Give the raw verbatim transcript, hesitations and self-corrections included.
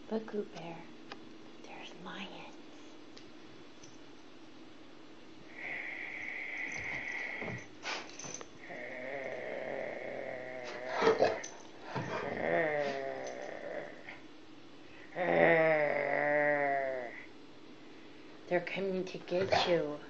Look, Ubert, there's lions. They're coming to get you.